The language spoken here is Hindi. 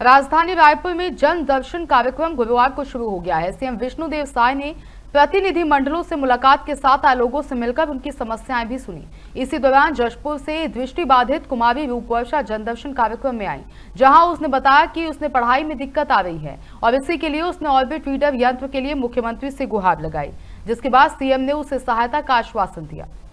राजधानी रायपुर में जन दर्शन कार्यक्रम गुरुवार को शुरू हो गया है। सीएम विष्णुदेव साय ने प्रतिनिधि मंडलों से मुलाकात के साथ आए लोगों से मिलकर उनकी समस्याएं भी सुनी। इसी दौरान जशपुर से दृष्टिबाधित कुमारी रूपवर्षा जनदर्शन कार्यक्रम में आई, जहां उसने बताया कि उसने पढ़ाई में दिक्कत आ रही है और इसी के लिए उसने ऑर्बिट रीडर यंत्र के लिए मुख्यमंत्री से गुहार लगाई, जिसके बाद सीएम ने उसे सहायता का आश्वासन दिया।